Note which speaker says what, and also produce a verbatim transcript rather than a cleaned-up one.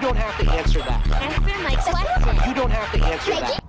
Speaker 1: don't have to answer that.
Speaker 2: Answer my question.
Speaker 1: You don't have to answer that.